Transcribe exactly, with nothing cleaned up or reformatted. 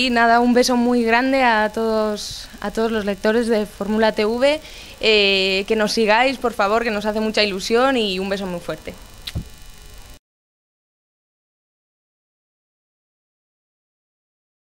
Y nada, un beso muy grande a todos, a todos los lectores de Fórmula T V, eh, que nos sigáis, por favor, que nos hace mucha ilusión, y un beso muy fuerte.